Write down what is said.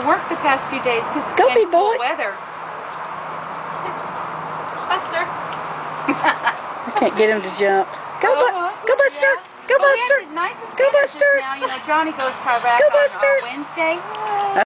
work the past few days because it's Go, been big cool boy. weather. Buster. I can't get him to jump. Go, go, Buster. Yeah. Go, Well, we Buster. had the nicest Go, dinner just Buster. now. You know, Johnny goes to Iraq Go, on Buster. Wednesday.